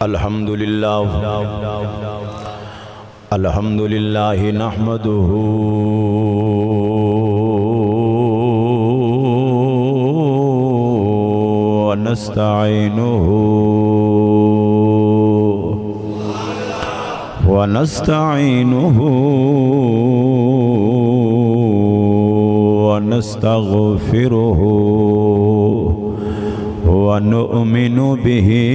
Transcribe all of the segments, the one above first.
अल्हम्दुलिल्लाह नहमदुहु व नस्तईनुहु व नस्तगफिरुहु व नुमिनु बिही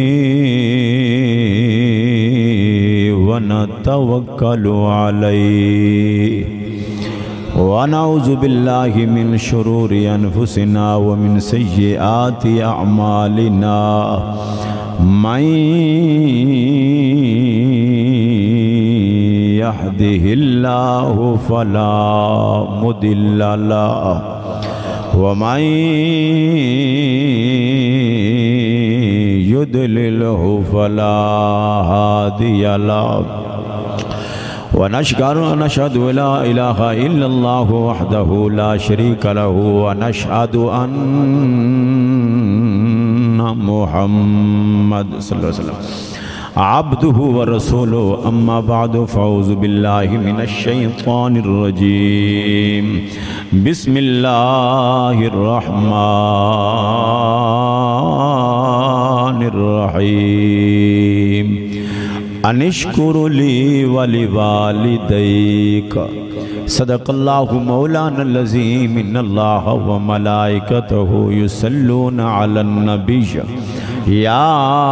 व नतवक्कलु अलैहि व नऊज़ु बिल्लाहि मिन शुरूरि अनफुसिना व मिन सय्यिआति अअमालिना मन यहदिहिल्लाहु फला मुदिल्ल लहु व मन युद्लिलहु फला हादिय लहु व नशहदु अल्ला इलाहा इल्लल्लाहु वहदहु ला शरीका लहु व नशहदु अन्ना मुहम्मद सल्लल्लाहु अलैहि वसल्लम अब्दुहु व रसूलुहु अम्मा बअदु फ़अऊज़ु बिल्लाहि मिनश शैतानिर रजीम बिस्मिल्लाहिर रहमानिर रहीम अनिश्कुरु ली व लिवालिदैक सदक़ल्लाहु मौलाना अज़ीम इन्नल्लाह व मलाइकतहु युसल्लूना अलन नबिय्य या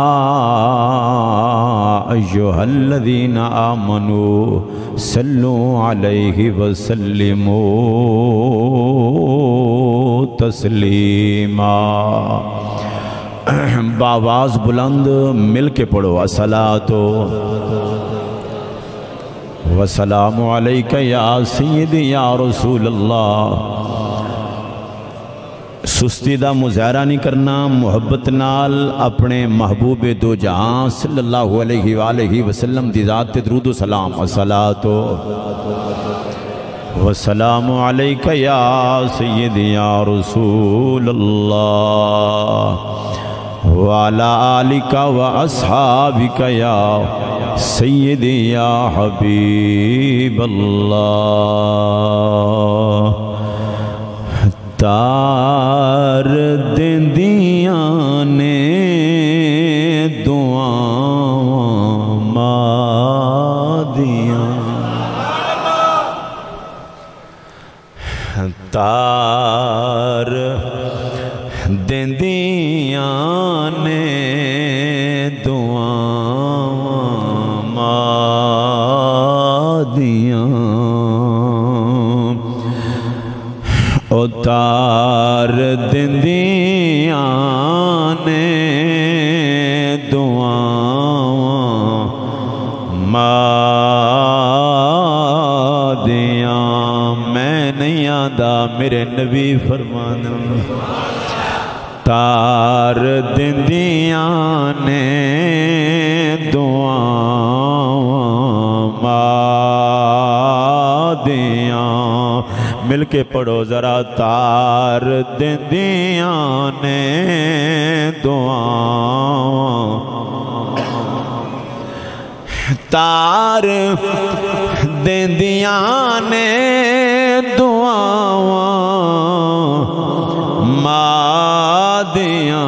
अय्युहल्लज़ीना आमनू सल्लू अलैहि व सल्लिमू तस्लीमा। बावाज़ बुलंद मिल के पढ़ो अस्सलातो वस्सलामु अलैका या सय्यदी या रसूलल्लाह। सुस्ती दा मुज़ाहरा नहीं करना, मुहब्बत नाल अपने महबूबे दो जहां सल्लल्लाहु अलैहि वसल्लम दी ज़ात ते दरूद व सलाम। अस्सलातो वस्सलामु अलैका या सय्यदी या रसूलल्लाह व अला आलिका व अस्हाबिका या सय्यदी या हबीबल्लाह। तार दिंदियां ने दुआवां मादियां, तार दिंदियां ने दुआवां मादियां ओ तार दिंदियां ने दुआवां मादियां। मैं नहीं आंदा मेरे नबी फरमाना, तार दिंदियां ने दुआवां मादियां। मिल के पढ़ो जरा, तार दिंदियां ने दुआवां, तार दिंदियां ने दुआवां मादियां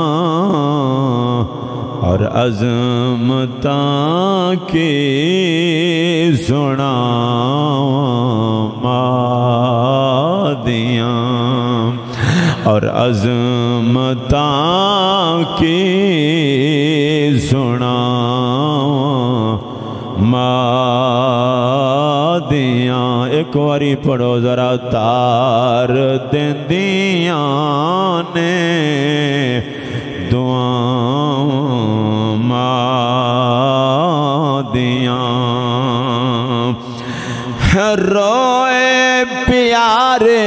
और अज़मतां की सुनावां मादियां और अज़मतां की सुनावां मादियां। एक बारी पढ़ो जरा, तार दिंदियां ने दुआवां मादियां। रोए प्यारे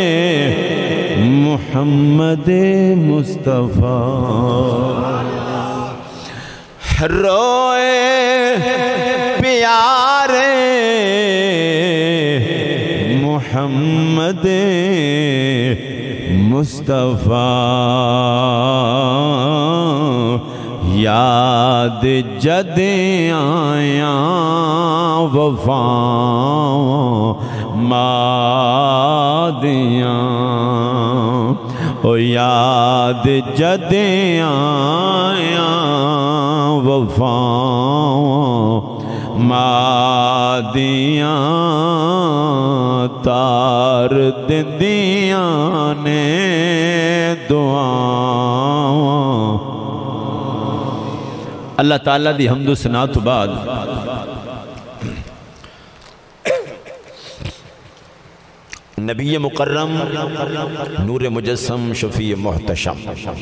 मुहम्मद मुस्तफ़ा, रोए प्यारे मुहम्मद मुस्तफ़ा। याद जद आया वफा मादिया ओ याद जद आया वफा मादिया तार दिंदिया ने दुआ। अल्लाह ताला दी हम्दो सना तो बाद नबी मुकर्रम नूर मुजस्सम शफी मोहतशम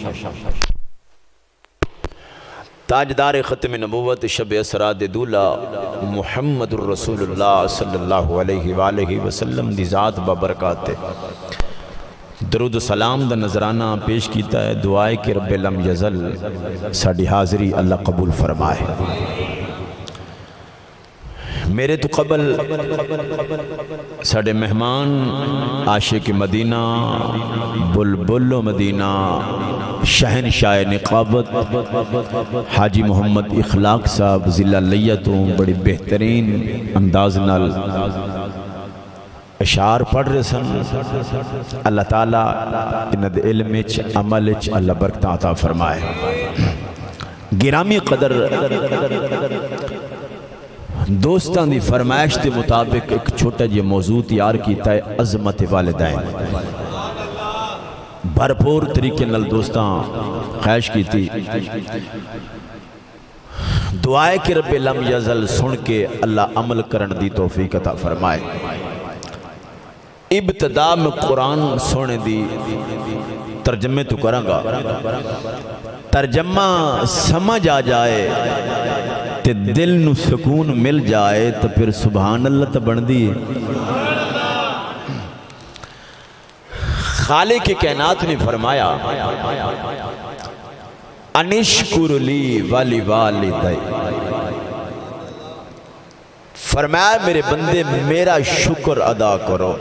ताजदार ख़त्म नबूवत शब असराद दूल्हा मुहम्मदुर रसूलुल्लाह सल्लल्लाहु अलैहि वसल्लम दी ज़ात बबरकात दरूद सलाम दा नजराना पेश किया है। दुआए कि रब्बे लम यज़ल साडी हाज़री अल्लाह कबूल फरमाए। मेरे तो कबल साडे मेहमान आशिक मदीना बुलबुल मदीना शहनशाह निकाबत हाजी मोहम्मद इखलाक साहब ज़िला लिया तो बड़ी बेहतरीन अंदाज नाल अशार पढ़ रहे सन। अल्लाह ताला इन्हां दे इल्म विच अमल विच अल्लाह बरकत अता फरमाए। गिरामी कदर दोस्तां दी फरमाइश के मुताबिक एक छोटा जिहा मौजू तैयार किया है, अज़मत वालिदैन। भरपूर तरीके नाल दोस्तां ख्वाहिश की थी दुआए कि रब्बे लम यज़ल सुन के अल्लाह अमल करन दी तौफीक अता फरमाए। इब्तिदा में कुरान सुनने दी तर्जमे तो करांगा, तर्जमा समझ आ जाए ते दिल नू सुकून मिल जाए तो फिर सुभान अल्लाह तो बनती है। खालिक के कायनात ने फरमाया अनिश्कुरली वाली वालिदै, फरमाया मेरे बंदे मेरा शुक्र अदा करो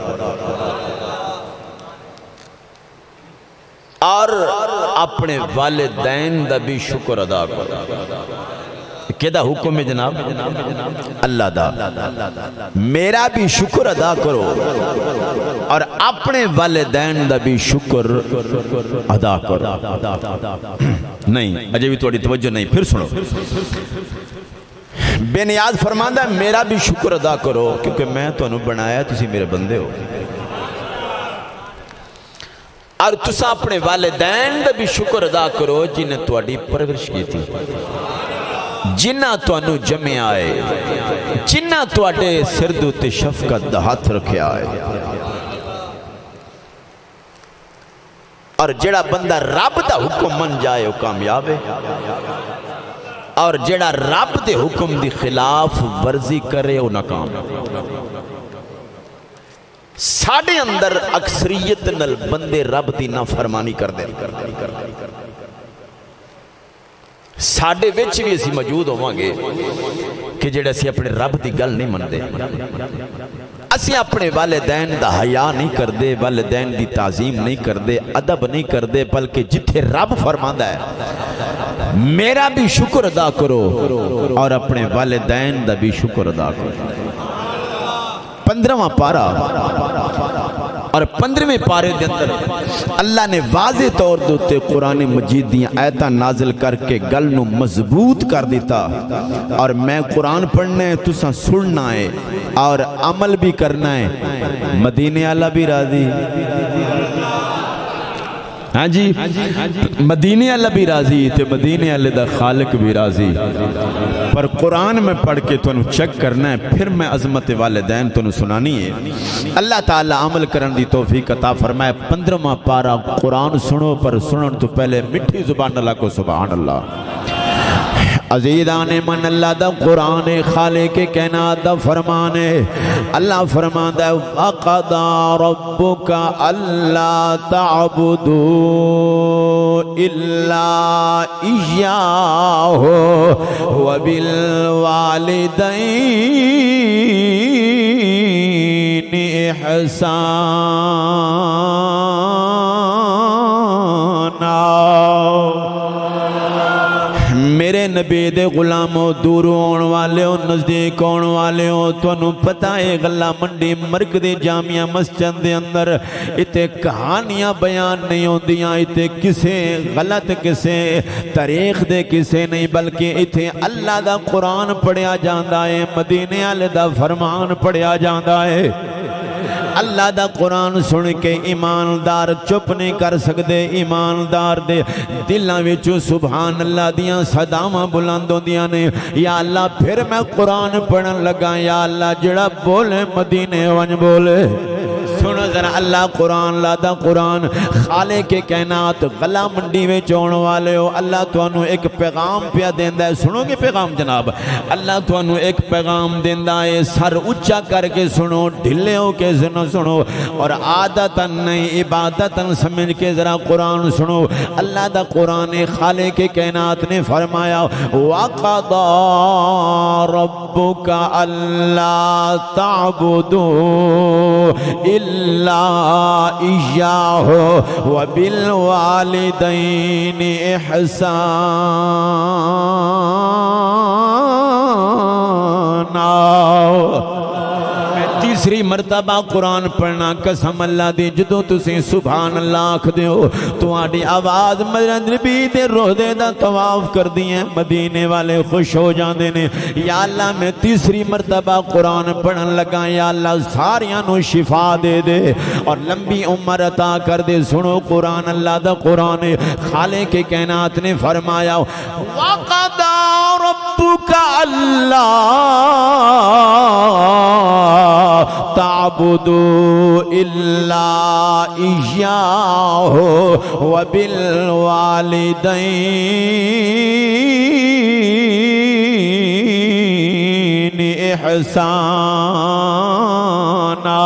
और अपने वालिदैन दा भी शुक्र अदा करो। केदा हुक्म है जनाब? अल्लाह दा। मेरा भी शुक्र अदा करो और अपने वालिदैन दा भी शुक्र अदा करो। नहीं अजय भी थोड़ी तवज्जो नहीं, फिर सुनो। बेनियाज फरमांदा मेरा भी शुक्र अदा करो क्योंकि मैं तुहानू बनाया, तुसी मेरे बंदे हो। और तुसा अपने वालिदैन दा भी शुक्र अदा करो जिन्हें तुहाडी परवरिश की थी, जिन्ना तुहानू जम्मिया है, जिन्ना तुहाडे सिर दे उत्ते शफकत दा हाथ रखिया है। और जेड़ा बंदा रब दा हुक्म मन जाए वो कामयाब है, और जेड़ा रब दे हुक्म दी खिलाफ वर्जी करे वो नाकाम। साडे अंदर अक्सरियत नल बंदे रब दी नाफरमानी करदे, साडे विच भी असी मौजूद होवांगे कि जेड़े असी अपने रब दी गल नहीं मनदे। असी अपने वालिदैन दा हया नहीं करदे, वालिदैन दी ताजीम नहीं करदे, अदब नहीं करदे, बल्कि जिथे रब फरमांदा है मेरा भी शुक्र अदा करो और अपने वालिदैन दा भी शुक्र अदा करो। 15वां पारा और 15वें पारे के अंदर अल्लाह ने वाज़े तौर दे उत्ते कुरान मजीद दी आयतां नाजिल करके गल नू मजबूत कर दिता। और मैं कुरान पढ़ना है, तुसा सुनना है और अमल भी करना है। मदीने वाला भी राजी, हाँ जी, मदीने वाला भी राजी ते मदीने वाले दा खालिक भी राजी। पर कुरान में पढ़ के तुहानू चेक करना है, फिर मैं अज़मत वालिदैन तुहानू सुनानी है। अल्लाह ताला अमल करन दी तौफीक अता फरमाए। 15वां पारा कुरान सुनो, पर सुनन तो पहले मिठी जुबान अल्लाह को सुभान अल्लाह। अज़ीज़ान मन अल्लाह दा कुरान खाले के कायनात दा फरमान है। अल्लाह फरमांदा है वक़दा रब्बुका अल्ला तअबुदू इल्ला इय्याहु व बिल वालिदैनि इहसाना। मेरे नबी दे गुलामो, दूरों आने वाले हो, नज़दीक आने वाले हो, तुहानू पता है गल्ला मंडी मरकज़ी जामिया मस्जिद दे अंदर इत्थे कहानियां बयान नहीं होंदियां, इत्थे किसे गलत किसे तारीख दे किसे नहीं, बल्कि इत्थे अल्लाह दा कुरान पढ़िया जांदा है, मदीने वाले दा फरमान पढ़िया जांदा है। अल्लाह दा कुरान सुन के ईमानदार चुप नहीं कर सकते, ईमानदार दे दिलों विचों सुभान अल्लाह दियां सदावां बुलंद होंदियां ने। या अल्लाह फिर मैं कुरान पढ़न लगा, या अल्लाह जिहड़ा बोले मदीने वंज बोले। सुनो जरा अल्लाह कुरान लादा कुरान खाले के कायनात गला मंडी में आने वाले हो, अल्लाह तुहानू एक पैगाम पिया देंदा है। सुनोगे पैगाम जनाब, अल्लाह तुहानू एक पैगाम देंदा है, सर उच्चा करके सुनो, ढिले होके सुनो और आदतन नहीं इबादतन समझ के जरा कुरान सुनो। अल्लाह दा कुरान खाले के कायनात ने फरमाया वक़दा रब्बुका अल्ला ताबुदू इल्ला इय्याहु व बिल वालिदैनि इहसाना। तीसरी मरतबा कुरान पढ़ना कसम अल्लाह दी, जदों तुसीं सुभान अल्लाह आखदे हो तुहाडी आवाज़ नबी दे रोज़े दा तवाफ करदी है, मदीने वाले खुश हो जाते ने। या अल्लाह मैं तीसरी मरतबा कुरान पढ़न लगा, या अल्लाह सारियां नू शिफा दे दे और लंबी उम्र अता कर दे। सुनो कुरान अल्लाह दा कुरान खाले के कायनात ने फरमाया वक़दा रब्बुका अल्ला ताबुदू इल्ला इय्याहु व बिल वालिदैनि इहसाना।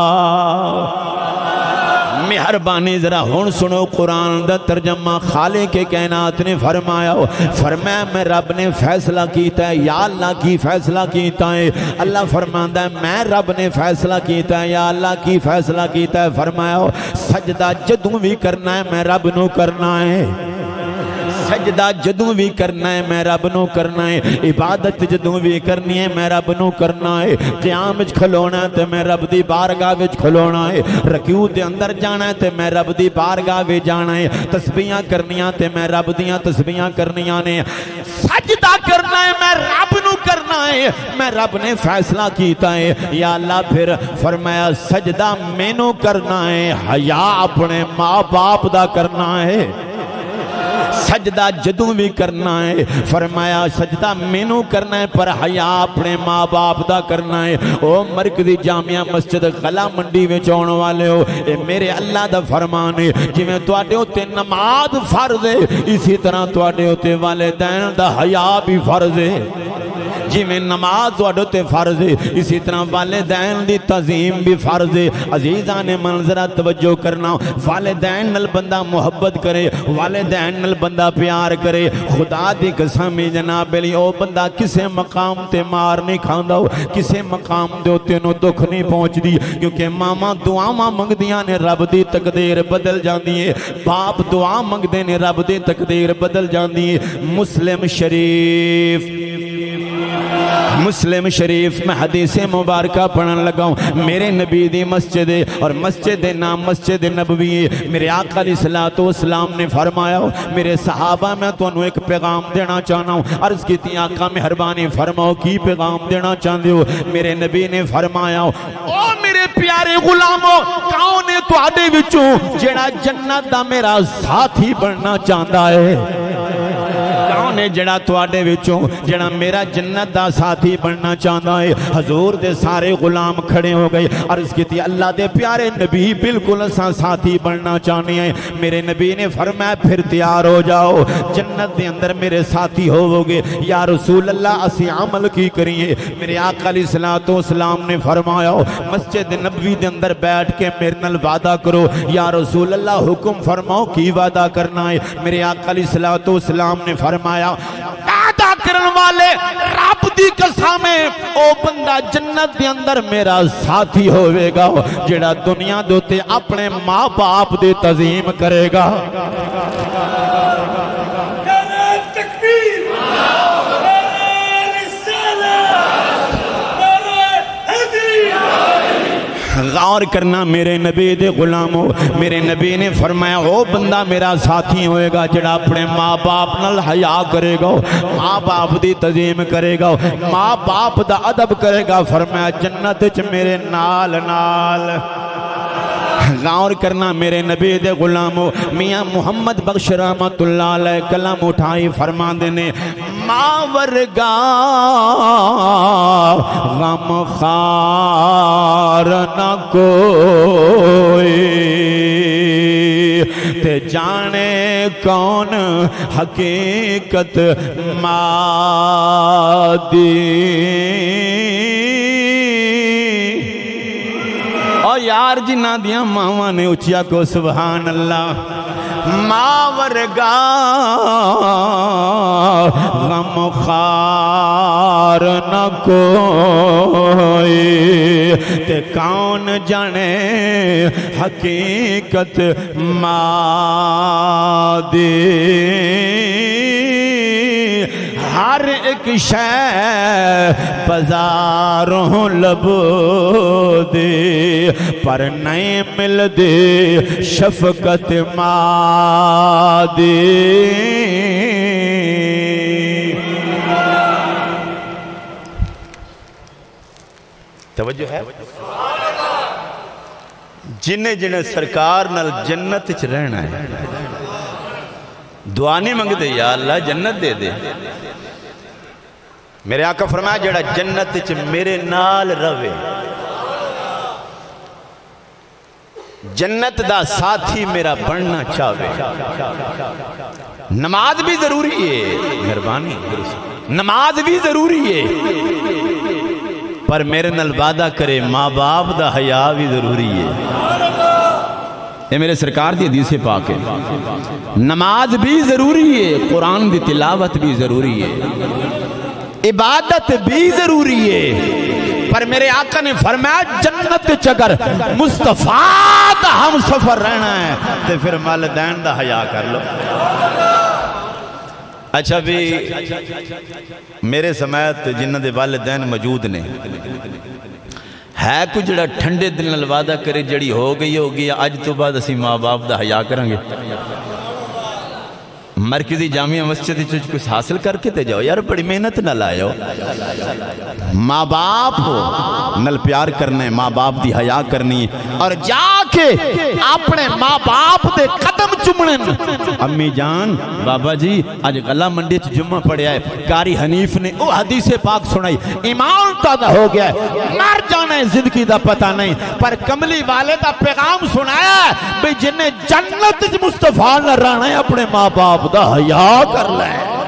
मेहरबानी जरा हुण सुनो कुरान दा तर्जमा। खाले के कायनात ने फरमाया मैं रब ने फैसला किया है। या अल्लाह की फैसला किया है? अल्लाह फरमांदा है मैं रब ने फैसला किया है। या अल्लाह की फैसला किया है? फरमाया सजदा जदों भी करना है मैं रब नू करना है, सजदा जदों भी करना है मैं रब नू करना है, इबादत जदों भी करनी है मैं रब नू करना है, क़याम विच खलोना है तो मैं रब दी बारगाह विच खलोना है, रकूअ दे अंदर जाना है तो मैं रब दी बारगाह विच जाना है, तस्बीहां करनियां तो मैं रब दियां तस्बीहां करनियां ने, सजदा करना है मैं रब नू करना है, मैं रब ने फैसला किया है। या अल्लाह फिर फरमाया सजदा मैनू करना है, हया अपने माँ बाप दा करना है, सजदा जदों भी करना है फरमाया सजदा मैनू करना है पर हया अपने माँ बाप दा करना है। ओ मरकज़ी जामिया मस्जिद गला मंडी में आने वाले हो, ये मेरे अल्लाह दा फरमान है। जिवें तुहाडे उत्ते नमाज फर्ज है, इसी तरह तुहाडे उत्ते वालिदैन दा हया भी फर्ज है। जिमें नमाज तुहाडे उत्ते फर्ज है, इसी तरह वालिदैन दी तज़ीम भी फर्ज है। अजीज़ा ने मंजरा तवज्जो करना, वालिदैन नाल बंदा मुहब्बत करे, वालिदैन नाल बंदा प्यार करे। खुदा दी कसम जनाब अली ओ बंदा किसे मकाम ते मार नहीं खांदा, किसे मकाम दे उत्ते नूं दुख नहीं पहुंचदी, क्योंकि मामा दुआवां मंगदियां ने रब दी तकदीर बदल जाती है, बाप दुआ मंगदे ने रब दी तकदीर बदल जाती है। मुस्लिम शरीफ में हदीस मुबारक पढ़न लगा हूँ। मेरे नबी दी मस्जिद और मस्जिद नाम मस्जिद नबवी है। मेरे आका अलैहिस्सलातु वस्सलाम ने फरमाया मेरे सहाबा मैं तुहानू एक पैगाम देना चाहना हूँ। अर्ज की आका मेहरबानी फरमाओ की पैगाम देना चाहते हो? मेरे नबी ने फरमाया ओ मेरे प्यारे गुलामो कौन है तुहाडे विचों जेड़ा जन्नत दा मेरा साथी बनना चाहता है? कौन है जड़ा तुहाडे विचों जड़ा मेरा जन्नत दा साथी बनना चाहता है? हजूर दे सारे गुलाम खड़े हो गए। अर्ज की अल्लाह दे प्यारे नबी बिल्कुल असा साथी बनना चाहते हैं। मेरे नबी ने फरमाया फिर तैयार हो जाओ, जन्नत दे अंदर मेरे साथी होवोगे। या रसूल अल्लाह असी अमल की करिए? मेरे आका अलैहिस्सलातु वस्सलाम ने फरमाया मस्जिद नबवी दे अंदर बैठ के मेरे नाल वादा करो। या रसूल अल्लाह हुक्म फरमाओ की वादा करना है? मेरे आका अलैहिस्सलातु वस्सलाम ने फरमाया वादा करन वाले रब दी कसम है ओ बंदा जन्नत दे अंदर मेरा साथी होवेगा जेड़ा दुनिया दे उत्ते अपने माँ बाप दी तज़ीम करेगा। गौर करना मेरे नबी दे गुलामो, मेरे नबी ने फरमाया वो बंदा मेरा साथी होएगा जिहड़ा अपने माँ बाप नाल हया करेगा, माँ बाप दी तज़ीम करेगा, माँ बाप दा अदब करेगा। फरमाया जन्नत च मेरे नाल नाल। गौर करना मेरे नबी दे गुलामो, मियाँ मुहम्मद बख्श रहमतुल्लाह अलैह कलम उठाई फरमांदे ने मां वर्गा गम खार न कोई, ते जाने कौन हकीकत मादी। और यार जिन्ना दिया मावा ने उचिया को सुभान अल्लाह। मां वर्गा गम खार न कोई, ते कौन जाने हकीकत मादी। हर एक शै बाजारों लबो दे, पर नहीं मिलदे शफकत मादी। तवज्जो है? जिन्हें जिन्हें सरकार नाल जन्नत च रहना है, दुआ नहीं मंगते या अल्लाह जन्नत दे दे। मेरे आका फरमाया जेड़ा जन्नत च मेरे नाल रवे, जन्नत दा साथी मेरा बनना चाहे। नमाज भी जरूरी है, मेहरबानी नमाज भी जरूरी है, पर मेरे नाल वादा करे माँ बाप दा हया भी जरूरी है। ये मेरे सरकार दी हदीस पाक है। नमाज भी जरूरी है, कुरान की तिलावत भी जरूरी है, इबादत भी जरूरी है, पर मेरे आका ने फरमाया जन्नत च अगर मुस्तफा दा हम सफर रहना है तो फिर वालिदैन दा हया कर लो। अच्छा भी मेरे समेत जिन्हां दे वालिदैन मौजूद ने, है कुछ जड़ा ठंडे दिल नाल वादा करे जड़ी हो गई अज तो बाद असी माँ बाप दा हया करांगे। मरकजी जामिया मस्जिद कुछ हासिल करके ते जाओ यार, बड़ी मेहनत न लाओ। माँ बाप नल प्यार करना है, माँ बाप की हया करनी और जाके अपने माँ बाप के कदम चुमने। अम्मी जान बाबा जी अज गला मंडी च जुम्मा पढ़िया है, कारी हनीफ ने वो हदीस पाक सुनाई, ईमान तादा हो गया है, मर जाना है जिंदगी का पता नहीं, पर कमली वाले का पैगाम सुनाया भाई जिन्हें जन्नत च मुस्तफा न रहना है अपने माँ बाप दा हया कर ले।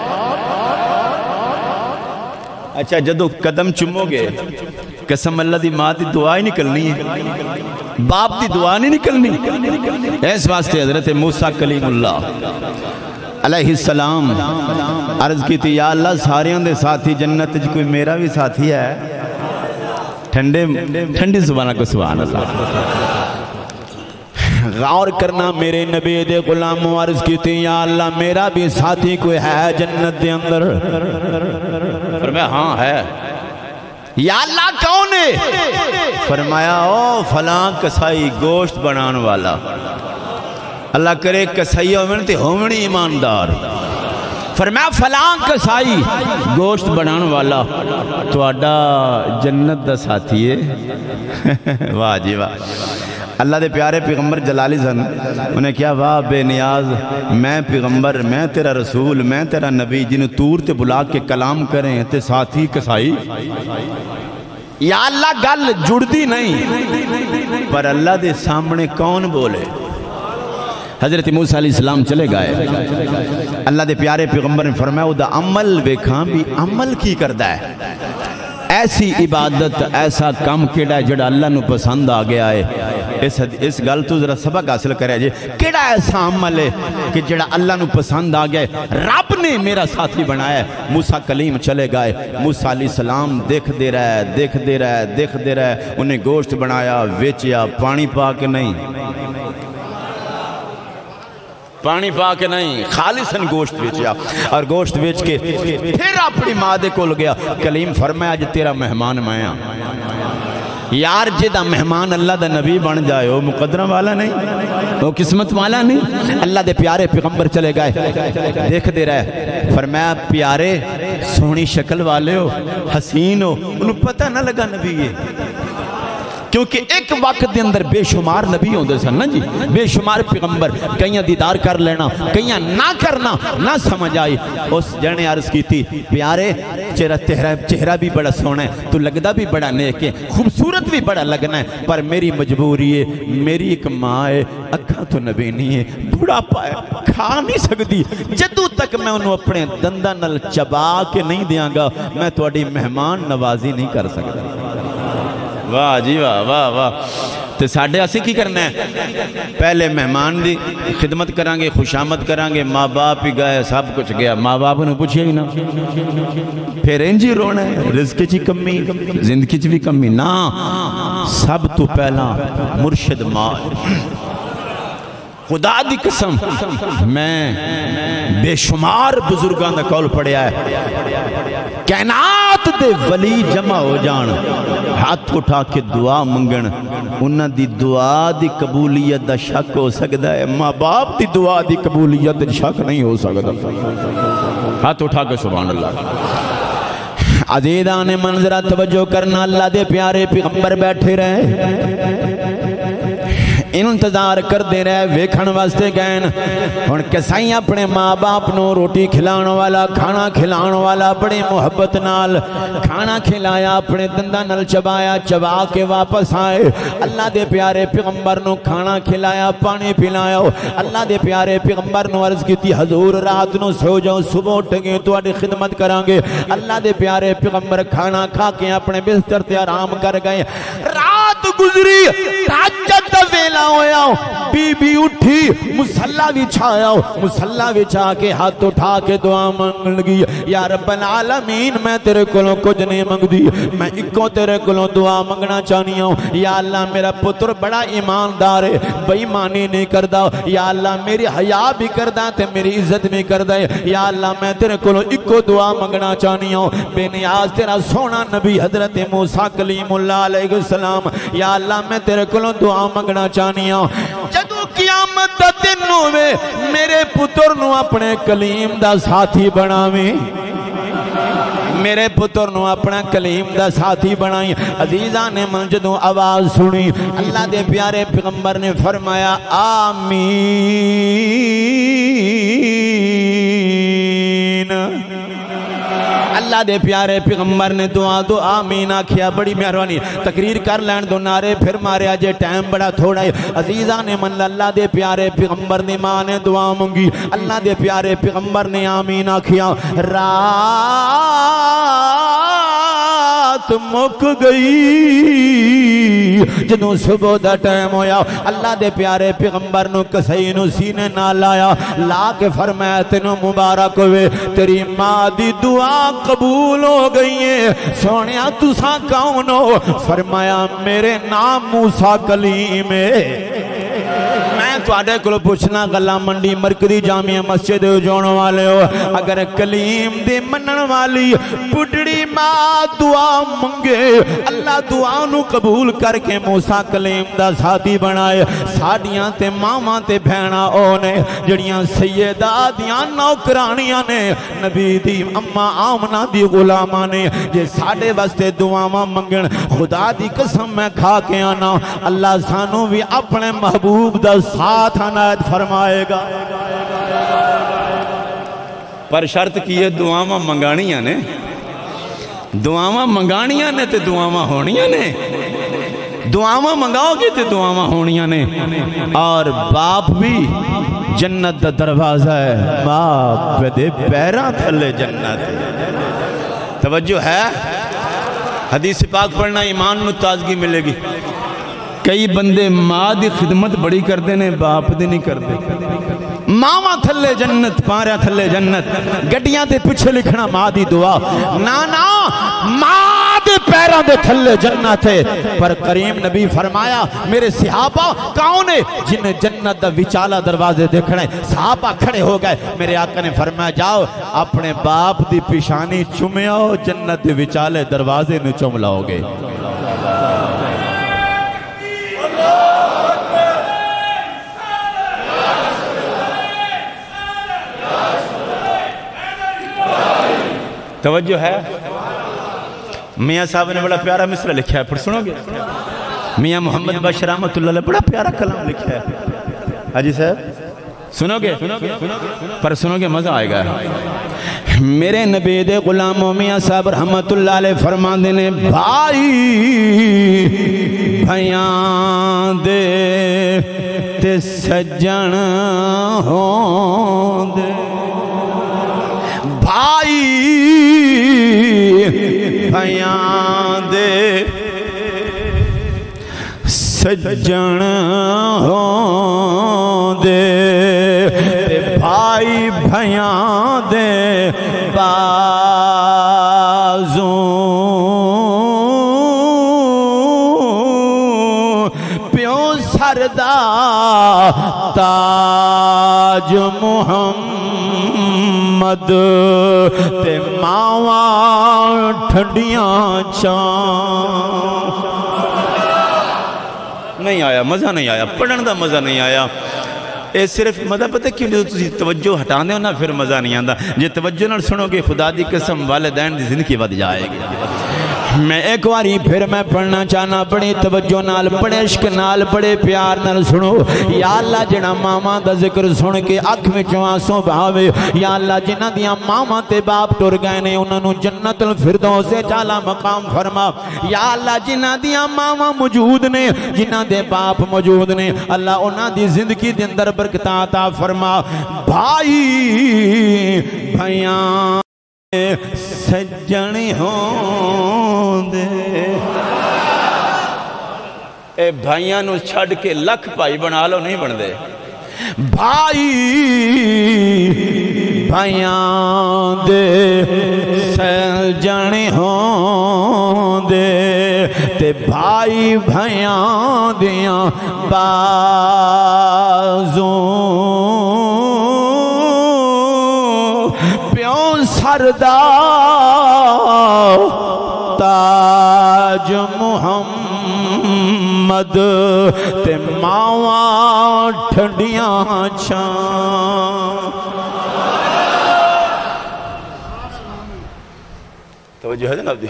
अच्छा जदों कदम चुमोगे कसम अल्लाह दी मां दी दुआ ही निकलनी है, बाप दी दुआ नहीं निकलनी। इस वास्ते हजरत मूसा कलीमुल्लाह अलैहिस्सलाम अर्ज की थी या अल्लाह सारियां दे साथी जन्नत च कोई मेरा भी साथी है। ठंडे ठंडी जुबान को सुभान अल्लाह। गौर करना मेरे नबी दे गुलामों अर्ज की थी या अल्लाह मेरा भी साथी कोई है जन्नत के अंदर? फरमाया हाँ है। या अल्लाह कौन है? फरमाया ओ फलां कसाई गोश्त बनाने वाला। अल्लाह करे कसाई होवन ते होवन ईमानदार। फरमाया फलां कसाई गोश्त बनाने वाला तुहाडा जन्नत दा साथी है। वाह जी वाह। अल्लाह के प्यारे पैगंबर जलाली सन, उन्हें क्या वाह बेनियाज मैं पैगंबर, मैं तेरा रसूल, मैं तेरा नबी जिन्हें तूर ते बुला के कलाम करें ते साथी कसाई। या अल्लाह गल जुड़ती नहीं, पर अल्लाह के सामने कौन बोले? हजरत मूसा अलैहिस्सलाम चले गए, अल्लाह के प्यारे पैगंबर ने फरमाया उदा अमल वेखा भी अमल की करता है। ऐसी इबादत ऐसा काम केड़ा जड़ा अल्लाह नू पसंद आ गया है। इस गल तो जरा सबक हासिल करे जे, केड़ा ऐसा अमल है कि जड़ा अल्लाह नू पसंद आ गया है, रब ने मेरा साथी बनाया है। मूसा कलीम चले गए, मूसा अलैहिस्सलाम देखते रहे देखते रहे देखते रहे, उन्हें गोश्त बनाया वेचिया, पानी पा के नहीं, पानी पा के नहीं, खालिसन गोश्त बेचा और गोश्त बेच के फिर अपनी माँ दे कोल गया। कलीम फरमाया अज तेरा मेहमान मैं यार जिदा मेहमान अल्लाह दा नबी बन जाए वो मुकद्दर वाला नहीं, वो किस्मत वाला नहीं। अल्लाह दे प्यारे पैगंबर चले गए, देखते रहे, फरमाया प्यारे सोहनी शक्ल वाले हो, हसीन हो, उन्हें पता ना लगा नबी है, क्योंकि एक वक्त के अंदर बेशुमार नबी होंगे सन ना जी, बेशुमार पैगंबर, कई दीदार कर लेना, कई ना करना, ना समझ आई। उस जने अर्ज की थी प्यारे चेहरा भी बड़ा सोहना है, तू लगता भी बड़ा नेक है, खूबसूरत भी बड़ा लगना है, पर मेरी मजबूरी है, मेरी एक माँ है, अखा तो नबी नहीं है, बुढ़ापा है, खा नहीं सकती, जदों तक मैं उन्होंने अपने दंदा नाल चबा के नहीं देंगा मैं थोड़ी मेहमान नवाजी नहीं कर सकता। वाह जी वाह, वाह वाह। तो साढ़े असी की करना है, पहले मेहमान की खिदमत करांगे, खुशामद करांगे, माँ बाप ही गए, सब कुछ गया, माँ बाप ने पूछे ही ना, फिर इंज ही रोना है, रिज़्क़ च कमी, जिंदगी च भी कमी ना, सब तो पहला मुर्शिद माँ। खुदा दी कसम मैं बेशुमार बुजुर्गों का कौल पढ़िया है, कैनात दे वली जमा हो जान, हाथ उठा के दुआ मंगन, उन्हां दी दुआ दी कबूलियत दा शक हो सकता है, माँ बाप दी दुआ दी कबूलियत दा शक नहीं हो सकता। हाथ उठा के सुभान अल्लाह। अज़ीज़ां ने मंजरा तवज्जो करना, अल्लाह दे प्यारे पैगंबर बैठे रहे, इंतजार करते रहे, वेखण वास्ते गए। हुण कसाई अपने माँ बाप नूं रोटी खिलाने वाला, खाना खिलाने वाला, बड़े मुहब्बत नाल खाना खिलाया, अपने दंदा नाल चबाया, चबा के वापस आए, अल्लाह दे प्यारे पैगंबर नूं खाना खिलाया, पानी पिलाया, अल्लाह दे प्यारे पैगंबर नूं अर्ज की हजूर रात नूं सो जाओ, सुबह उठ के तुहाडी खिदमत करांगे। अल्लाह दे प्यारे पैगंबर खाना खा के अपने बिस्तर ते आराम कर गए। रात गुजरी, ताज्जुद दा वेला होया, बीबी उठी, मुसल्ला बिछाया, मुसल्ला बिछा के हाथ उठा के दुआ मांगन लगी, या रब्बल आलमीन मैं तेरे कोलों कुछ नहीं मंगदी, मैं इको तेरे कोलों दुआ मंगना चाहनी हूं, या अल्लाह मेरा पुत्र बड़ा ईमानदार है, बेईमानी नहीं करदा, या अल्लाह मेरी हया भी करदा ते मेरी इज्जत भी करदा है, या अल्लाह मैं तेरे कोलों इको दुआ मंगना चाहनी हूं, बेनियाज तेरा सोना नबी हजरत मूसा कलीमुल्लाह अलैहिस्सलाम, या अल्लाह मैं तेरे कोलों दुआ मंगना चाहनी हूं, जदों क़यामत दा दिन होवे मेरे पुत्र नूं अपने कलीम दा साथी बनावी, मेरे पुत्र नूं अपना कलीम दा साथी बनाई। अजीज़ां ने मन जदों आवाज़ सुनी, अल्लाह दे प्यारे पैगंबर ने फरमाया आमीन। अल्लाह दे प्यारे पैगंबर ने दुआ तो आमीन आखिया, बड़ी मेहरबानी, तकरीर कर लैन दो, नारे फिर मारे जे टाइम बड़ा थोड़ा है। अजीज़ां ने मन अल्लाह दे प्यारे पैगंबर दी मां ने दुआ मंगी, अल्लाह दे प्यारे पैगंबर ने आमीन आखिया। रात मुक गई, जदों सुबह दा टाइम होया, अल्लाह दे प्यारे पैगंबर नूं कसई नूं सीने नाल लाया, ला के फरमाया तेनों मुबारक होवे, तेरी मां दी दुआ कबूल हो गई है। सोनिया तुसा कौन हो? फरमाया मेरे नाम मूसा कलीम है। मैं तुहाडे कोलों पुछना, गल्ला मंडी मरकजी जामिया मस्जिद जाने वाले हो, अगर कलीम दे मनन वाली बुढ़ड़ी मां दुआ मंगे, अल्लाह दुआ नूं कबूल करके मूसा कलीम दा साथी बनाए। साडियां ते मावां ते भैणां ओ ने जड़ियां सैयदा दियां नौकरानियां ने, नबी दी अम्मा आमना दी गुलामां ने, जे साडे वास्ते दुआवां मंगण, खुदा दी कसम मैं खा के आना, अल्लाह सानू भी अपने महबूब दा साथ अनायत फरमाएगा। पर शर्त की है, दुआवां मंगाणियां ने, दुआवां मंगाणियां ने ते दुआवां होणियां ने, दुआवां मंगाओगे तो दुआवां होणियां ने। और बाप भी जन्नत दा दरवाजा है, बाप दे पैरां थले जन्नत। तवज्जो है, हदीस पाक पढ़ना, ईमान में ताजगी मिलेगी। कई बंदे मां की खिदमत बड़ी करते हैं, बाप दी नहीं करते। मावा थले जन्नत, पारा थले जन्नत, गड्डियां ते पिछे लिखना मां दी दुआ, ना ना मां दे पैरों दे थले जन्नत है। पर करीम नबी फरमाया, मेरे सहाबा कौन है जिन्हें जन्नत दा विचाला दरवाजे देखना है? सहाबा खड़े हो गए, मेरे आका ने फरमाया जाओ अपने बाप दी पिशानी चुमियो, जन्नत दे विचाले दरवाजे नु चुम लाओगे। तवज्जो है। मियाँ साहब ने बड़ा प्यारा मिसरा लिखा है, फिर सुनोगे? मियाँ मोहम्मद बशीर रहमतुल्लाह अलैह बड़ा प्यारा कलाम लिखा है। हाजी साहब सुनोगे? पर सुनोगे मजा आएगा। मेरे नबी दे गुलामों मियाँ साहब रहमतुल्लाह अलैह फरमाते ने, भाई भैयां दे ते सज्जन होंदे, भाई भैयां दे सज्जन होंदे, भाई भैयां दे बाजू प्यो सरदा ताज मुहम्मद ते मावा ठंडियां छां। नहीं आया, मज़ा नहीं आया, पढ़ने का मज़ा नहीं आया। ये सिर्फ मतलब पता क्यों, जो तुम तवज्जो हटाते हो ना फिर मज़ा नहीं आता। जे तवज्जो नाल सुनोगे खुदा दी कसम वालिदैन दी जिंदगी बद जाएगी। मैं एक बारी फिर मैं पढ़ना चाहना, बड़ी तवज्जो नाल, बड़े इश्क नाल, बड़े प्यार नाल सुनो। या अल्लाह जिन्हां मावां दा जिक्र सुन के अख विचों आंसू बहावे, या अल्लाह जिन्हां दियां मावां ते बाप टुर गए ने उन्हां नूं जन्नतुल फिरदौस दे आला मकाम फरमा। या अल्लाह जिन्हां दियां मावां मौजूद ने, जिन्हां दे बाप मौजूद ने, अल्लाह उन्हां दी जिंदगी दे अंदर बरकतां अता फरमा। भाई भैयां सज्जन होंदे, ए भाइयां नूं छड़ के लख भाई बना लो, नहीं बनते। भाई भाइयां दे सज्जन होंदे, ते भाई भाइयां दियां बाजू सरदा ताज मुहम्मद ते मावा ठंडियां छां। तवज्जो है जनाब दी।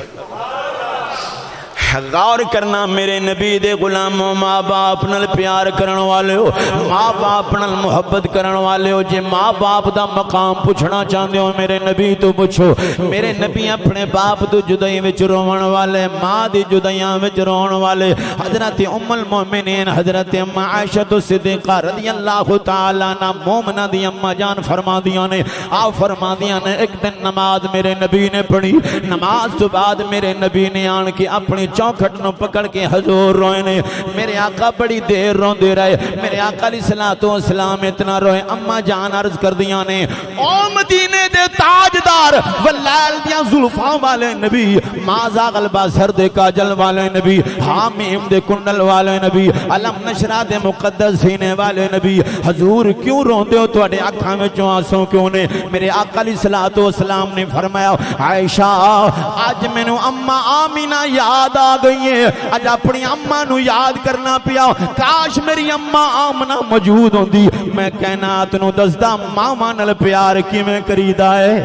गौर करना मेरे नबी दे गुलामों, माँ बाप नाल प्यार करने वाले हो, माँ बाप नाल मुहब्बत करने वाले हो। जे माँ बाप दा मकाम पूछना चाहते हो मेरे नबी तो पूछो। मेरे नबी अपने बाप तो जुदाई विच रोवन वाले, माँ दी जुदाइयां विच रोन वाले। हजरत उम्मुल मोमिनीन हजरत अम्मा आयशा सिद्दीक़ा रज़ियल्लाहु ताला अन्हा मोमिना दी अम्मा जान फरमादियां ने, आप फरमादियां ने एक दिन नमाज मेरे नबी ने पढ़ी। नमाज तो बाद मेरे नबी ने आन के अपनी चौखट नूं पकड़ के हजूर रोए ने। मेरे आका बड़ी देर रोंदे रहे। मेरे आका अलैहिस्सलातु वस्सलाम इतना रोए, अम्मा जान अर्ज कर दियां ने, ओ मदीने दे ताजदार वल्लैल दियां जुल्फां वाले नबी, माज़ा गलबासर दे काजल वाले नबी, हामीम दे कुंडल वाले नबी, अलम नशरा दे मुकद्दस सीने वाले नबी, हजूर क्यों रोंदे हो? तुहाडे अखां विचों आंसू क्यों ने? मेरे आका अलैहिस्सलातु वस्सलाम ने फरमाया, आयशा अज मैनू अम्मा आमीना याद आ गई है। अज अपनी अम्मा नू याद करना पिया। काश मेरी अम्मा आमना मौजूद होंदी। मैं कायनात नू दसदा मावां नाल प्यार किवें करीदा है।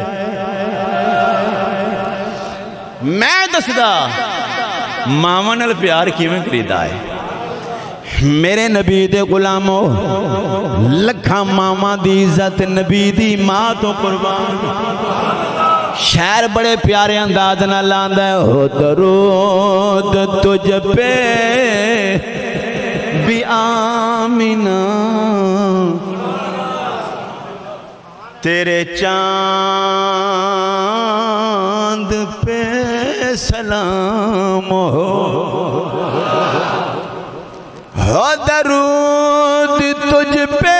मैं दसदा मावां नाल प्यार किवें करीदा है। मेरे नबी दे गुलामों, लखां मावां दी इज्जत नबी दी मां तो कुर्बान। शायर बड़े प्यारे अंदाज नाल लांदा है, हो दरूद तुझ पे भी आमीना, तेरे चांद पे सलाम हो दरूद तुझ पे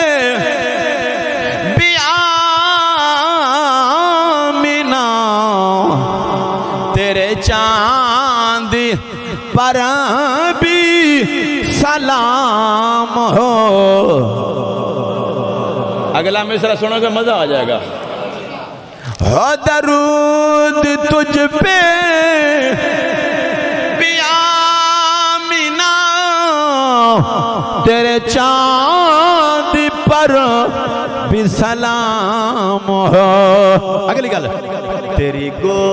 भी आमीना, तेरे चांद पर भी सलाम हो। अगला मिसरा सुनोगे मजा आ जाएगा। हो दरूद तुझ पे भी आमीना, तेरे चांद पर भी सलाम हो। अगली गल, तेरी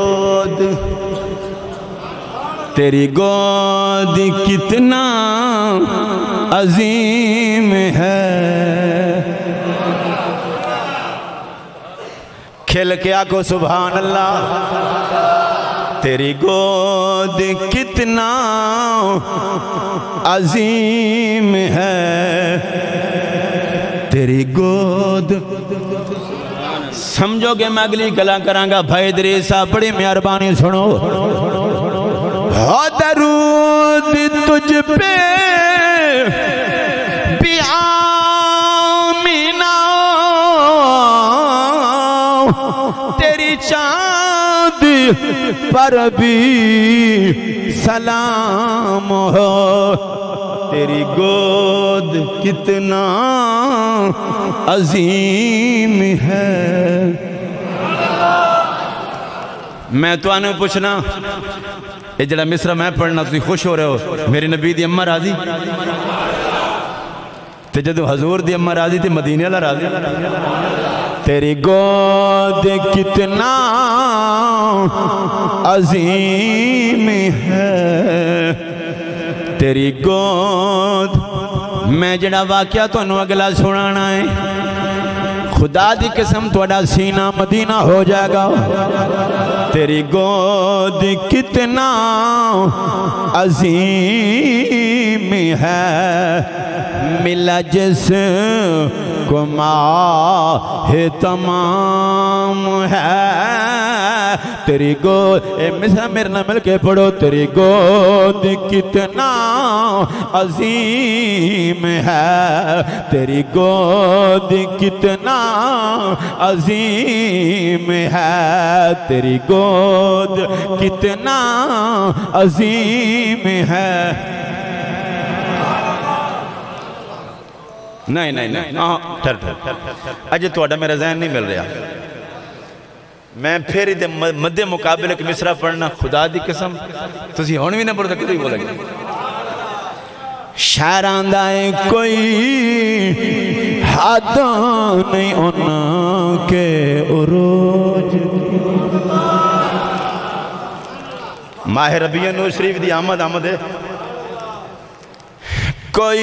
गोद कितना अजीम है। खिल के आको सुभान अल्लाह। तेरी गोद कितना अजीम है, तेरी गोद। समझोगे मैं अगली गला करांगा। भाई दरीस साहब बड़ी मेहरबानी सुनो। हो दरूद तुझ पे भी आमीना, तेरी चांद पर भी सलाम हो। तेरी गोद कितना अजीम है। मैं तुहानू पूछना, ये जड़ा मिसरा मैं पढ़ना तुम खुश हो रहे हो? मेरे नबी दी अम्मा राजी, ते जदों हजूर दी अम्मा राजी ते मदीने वाला राजी। तेरी गोद कितना अजीम है, तेरी गोद। मैं जड़ा वाकया तुहानू अगला सुनाना है, खुदा दी कसम थोड़ा सीना मदीना हो जाएगा। तेरी गोद कितना अजीम है, मिला जिस को माहे तमाम है। तेरी गोद, ए मिसरा मेरे नाल मिल के पढ़ो। तेरी गोद कितना अजीम है, तेरी गोद कितना अजीम है, तेरी गोद कितना अजीम है। नहीं नहीं नहीं, ठहर अजे थोड़ा मेरा जहन नहीं मिल रहा। मैं फिर मध्य मुकाबले के मिसरा पढ़ना, खुदा दी कसम तुसी हुण भी ना पढ़ सकते ही बोलेंगे। शायरां दा कोई हद नहीं उनके उरूज। माह रबिया नूर शरीफ दी आमद है कोई।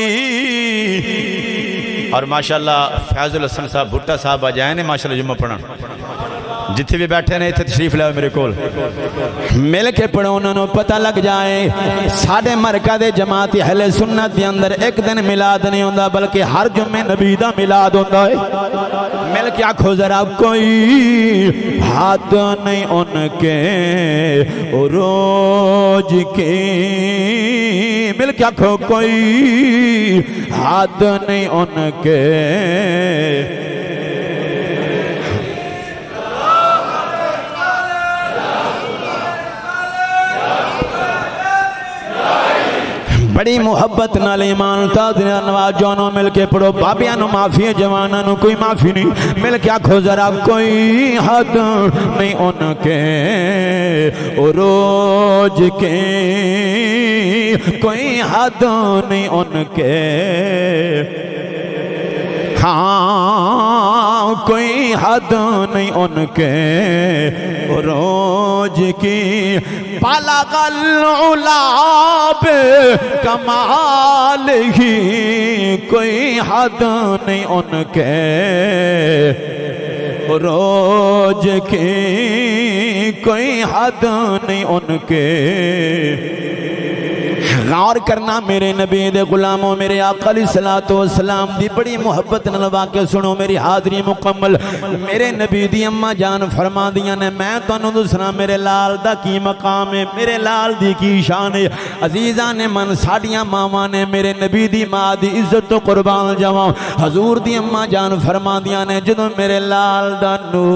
और माशाल्लाह फैजुल हसन साहब भुट्टा साहब आ जाए ने माशाल्लाह जुम्मा पढ़न, जिथे भी बैठे ने इतने तशरीफ लाओ मेरे कोल, मिल के पढ़ो। उन्होंने पता लग जाए साढ़े मरका दे जमात अहले सुन्नत के अंदर एक दिन मिलाद नहीं होता, बल्कि हर जुम्मे नबी दा मिलाद होता है। मिल के आखो जरा, कोई हाथ नहीं उनके रोज के। मिल के आखो, कोई हाथ नहीं उनके। बड़ी मुहब्बत नाल ईमानता नवाजों मिल के पढ़ो। बाबिया माफी है, जवाना कोई माफी नहीं। मिल के आखो जरा, कोई हद नहीं उनके रोज के, कोई हद नहीं उनके। हाँ, कोई हद नहीं उनके रोज की। पाला गल्लाब कमाल ही, कोई हद नहीं उनके रोज की, कोई हद नहीं उनके। गौर करना मेरे नबी दे गुलामों, मेरे आका अलैहिस्सलातु वस्सलाम दी बड़ी मुहब्बत नाल वाक़या सुनो। मेरी हाज़री मुकम्मल। मेरे नबी दी अम्मा जान फरमादियां ने, मैं तुहानू दसना मेरे लाल दा की मकाम है, मेरे लाल दी की शान है। अजीज़ा ने मन साडियां मावां ने मेरे नबी दी मां दी इज्जत तो कुर्बान जावां। हजूर दी अम्मा जान फरमादियां ने, जदों मेरे लाल दा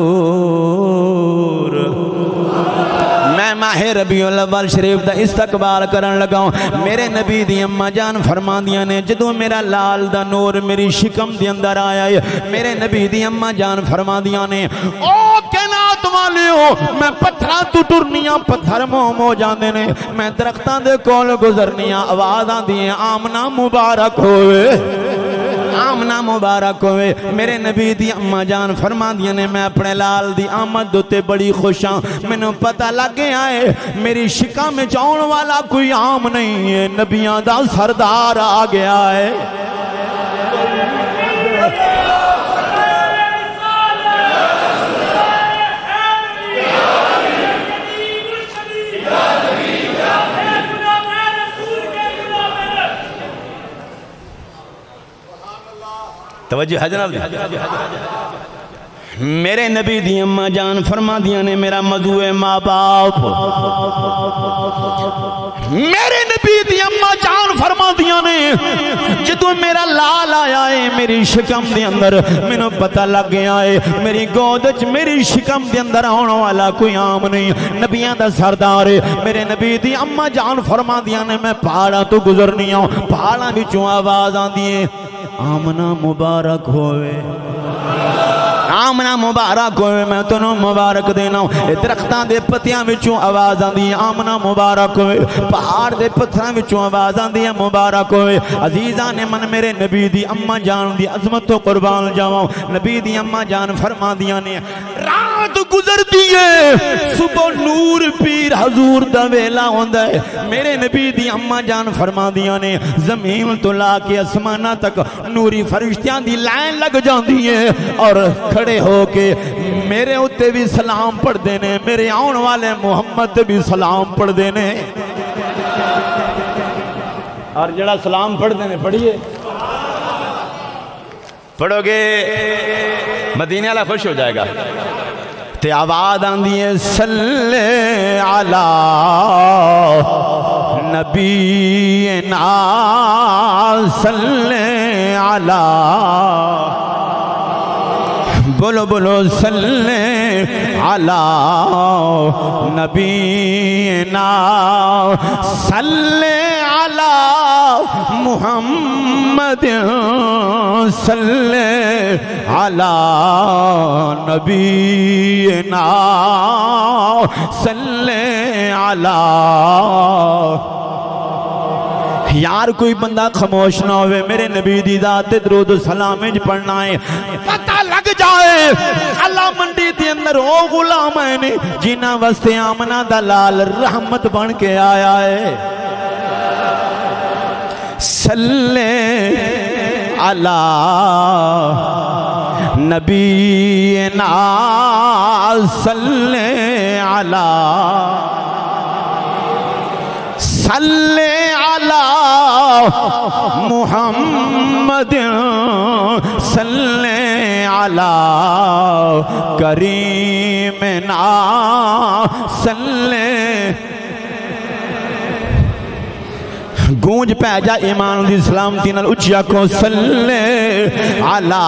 नूर मैं माहे रबीउल अव्वल शरीफ दा इस्तकबाल करन लगा, मेरे नबी दी अम्मा जान फरमादियां ने, जदों मेरा लाल दा नूर मेरी शिकम दे अंदर आया है, मेरे नबी दी अम्मा जान फरमादियां ने, ओ कैनात वालियो, मैं पत्थरां तू टुरनियां, पत्थर मोम हो जांदे ने, मैं दरख्तां दे कोल गुजरनियां, आवाज आंदी है आमना मुबारक होवे, आमना मुबारक होवे। मेरे नबी दी अम्मा जान फरमा दिया ने मैं अपने लाल दी आमद उत्ते बड़ी खुश हाँ। मैनू पता लग गया है मेरी शिका में जाने वाला कोई आम नहीं है, नबियां दा सरदार आ गया है। तवज्जो है जनाब। मेरे नबी दी अम्मा जान फरमा दिया ने मेरा मज़ू माँ बाप। मेरे नबी दी अम्मा जान फरमा दिया ने जदों मेरा लाल आया है मेरी शिकम दे अंदर मैनू पता लग गया है मेरी गोद च मेरी शिकम दे अंदर आने वाला कोई आम नहीं, नबियां दा सरदार है। मेरे नबी दी अम्मा जान फरमा दिया ने मैं पहाड़ां तो गुजरनी हूं, पहाड़ां विचों आवाज आंदी है आमना मुबारक होवे, आमना मुबारक होवे। मैं तेनों मुबारक देना। दरख्तां दे पत्तियां विचों आवाज आंदी है आमना मुबारक होवे, पहाड़ दे पत्थरां विचों आवाज आंदी है मुबारक होवे। अजीज़ां ने मन मेरे नबी दी अम्मा जान दी अजमत तो कुर्बान जावां। नबी दी अम्मा जान फरमा दिया ने रात गुजरती है सुबह नूर पीर हजूर दा वेला होंदा है। मेरे नबी दी अम्मा जान फरमा दिया ने जमीन तो ला के आसमाना तक नूरी फरिश्तियां दी लाइन लग जाती है और खड़े होके मेरे उत्ते भी सलाम पढ़ते ने, मेरे आने वाले मुहम्मद भी सलाम पढ़ते ने। और जड़ा सलाम पढ़ते ने पढ़िए, पढ़ोगे मदीने वाला खुश हो जाएगा। ते आवाज आंदी है सल्ले अला नबीना सल्ले अला, बोलो बोलो सल्ले अला नबीना सल्ले अला मुहम्मद सल्ले अला नबीना सल्ले अला। यार कोई बंदा खामोश ना होवे, मेरे नबी दी जात ते दरूद सलाम च पढ़ना है। पता लग जाए अल्लाह मंडी दे अंदर ओ गुलाम है जिन्हां वास्ते आमना दा लाल रहमत बन के आया है। सल्ले अला नबीना सल्ले अला सल्ले अला मुहम्मद सल्ले अला करीमना सल्ले। गूंज पै जा ईमान दी सलामती नाल उच्ची आखो सल्ले अला।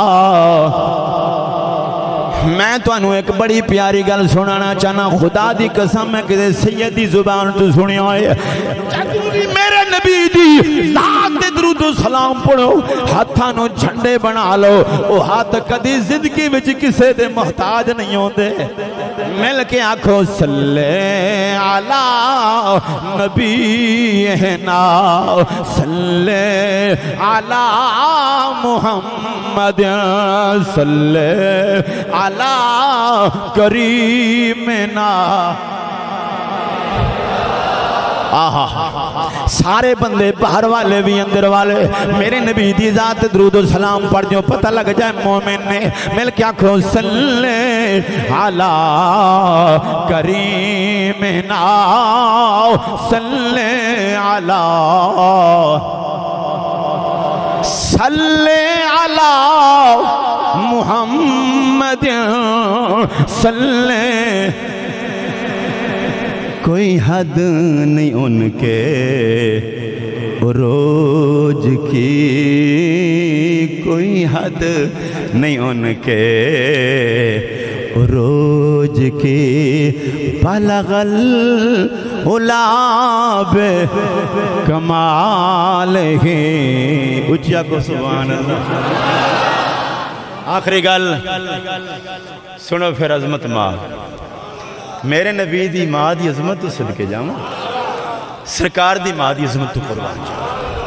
मैं तुहानू एक बड़ी प्यारी गल सुनाना चाहना, खुदा दी कसम मैं किसी सैयद दी जुबान तो सुनिया है। मेरे नबी दी जात ते दरूद सलाम पढ़ो, हाथां नू झंडे बना लो, ओ हाथ कदी जिंदगी विच किसे दे मोहताज नहीं होंदे। मिल के आखो सल्ले अला नबीना सल्ले अला मुहम्मद सल्ले अला करीमना। आहा सारे बंदे बाहर वाले भी अंदर वाले मेरे नबी दी जात दरूद सलाम पढ़ दो, पता लग जाए मोमिन ने। मिल के आखो सल्ले अला करीमना सल्ले अला सल्ले अला मुहम्मद सल्ले। कोई हद नहीं उनके रोज की, कोई हद नहीं उनके रोज की। बलगल उलाब कमाल है। उच्चा को सुभान अल्लाह। आखिरी गल सुनो फिर अजमत माँ, मेरे नबी दी माँ दी अजमत तो सदके जावां, सरकार दी माँ दी अजमत तो कुर्बान जावां।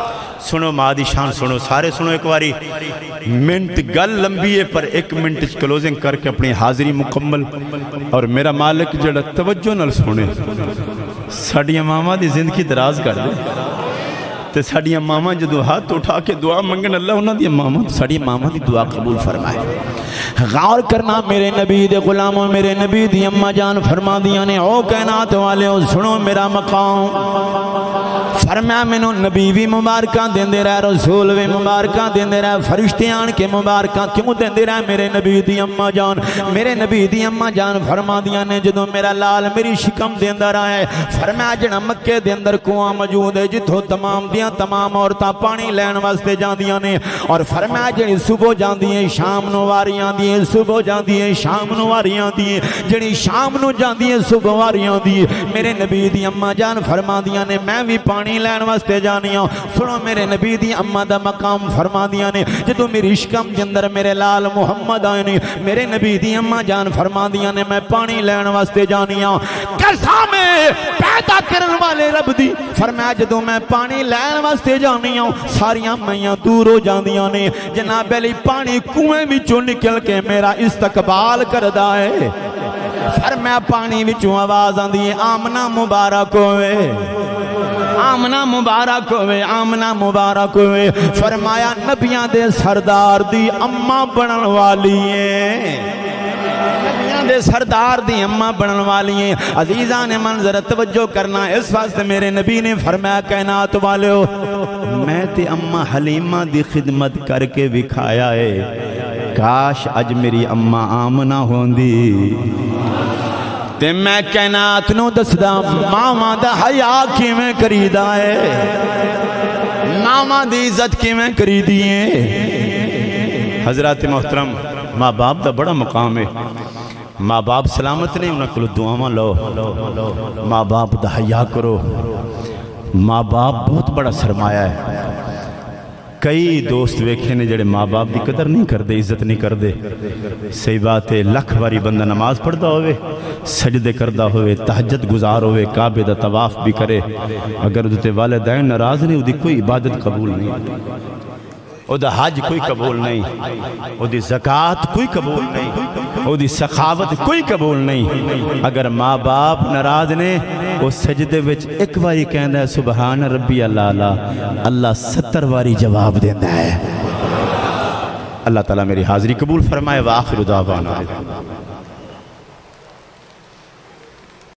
सुनो माँ दी शान सुनो, सारे सुनो एक बारी। मिनट गल लंबी है पर 1 मिनट क्लोजिंग करके अपनी हाजिरी मुकम्मल। और मेरा मालिक जड़ा तवज्जो नाल सुने, साड़ियाँ मामा दी जिंदगी दराज कर दे। ते साड़ियाँ मामा जो हाथ उठा के दुआ मंगन, अल्लाह उन्होंने दी मामा साड़ी मामा दी दुआ कबूल फरमाए। गौर करना मेरे नबी दे गुलामों, मेरे नबी दी अम्मा जान फरमा दिया ने, ओ कायनात वाले सुनो मेरा मकाम। फरमाया मैनू नबी भी मुबारक देंदे रहे, रसूल भी मुबारक देंदे रहे, फरिश्ते आन के मुबारक क्यों देंदे रहे मेरे नबी दी अम्मा जान। मेरे नबी दी अम्मा जान फरमा दिया ने, जो मेरा लाल मेरी शिकम दे अंदर आए, फरमाया जना मक्के दे अंदर कुआं मौजूद है जिथों तमाम दियां तमाम औरतां पानी लैन वास्ते जांदियां ने। और फरमाया जी सुबह जांदी है शाम नूं वारी आंदी है, सुबह जांदी है शाम नूं वारी आंदी है, जिहड़ी शाम नूं जांदी है सुबह वारी आंदी है। मेरे नबी दी अम्मा जान फरमा दिया ने, मैं भी पानी लैन वास्ते जानी हूं। सुनो मेरे नबी दी अम्मा दा मकाम फरमा दिया ने, जो मेरी इश्कम के अंदर मेरे लाल मुहम्मद आए ने, मेरे नबी दी अम्मा जान फरमा दिया ने, मैं पानी लैन वास्ते जानी हूं। कसम पैदा करने वाले रब दी, फरमाया जो मैं पानी लैन वास्ते जानी हूं सारियां मैयां दूर हो जांदियां ने। जनाब अली पानी कुएं विचों निकल के मेरा इस्तकबाल करदा है। फरमाया पानी विचों आवाज आंदी है, आमना मुबारक होवे, आमना मुबारक होवे, आमना मुबारक होवे। फरमाया नबियां दे सरदार दी अम्मा बनन वाली है, दे सरदार दी अम्मा बनन वाली है। अजीजा ने मंजर तवज्जो करना, इस वास्ते मेरे नबी ने फरमाया कायनात वाले हो, मैं ते अम्मा हलीमा दी खिदमत करके विखाया है। काश अज मेरी अम्मा आमना होंदी ते मैं कायनात नूं दसदा मावां दा हया किवें करीदा है, मावां दी इज्जत किवें करीदी है। हजरत मोहतरम माँ बाप दा बड़ा मुकाम है। माँ बाप सलामत ने, उन्होंने को दुआवां लो, माँ बाप दा हया करो। माँ बाप बहुत बड़ा सरमाया है। कई दोस्त वेखे ने जड़े माँ बाप की कदर नहीं करते, इज्जत नहीं करते। सही बात है, लख बारी बंदा नमाज पढ़ता होवे, सजदे करता होवे, तहज्जुद गुजार होवे, काबे दा तवाफ भी करे, अगर उहदे वालिदैन नाराज नहीं, उहदी कोई इबादत कबूल नहीं, उहदा हज कोई कबूल नहीं, उहदी ज़कात कोई कबूल नहीं, उहदी सखावत कोई कबूल नहीं। अगर माँ बाप नाराज ने, वो सजदे विच एक बारी कहता है सुबहान रब्बी अल्लाह, अल्लाह 70 बारी जवाब देता है। अल्लाह ताला मेरी हाज़री कबूल फरमाए। व आखिर दावाना।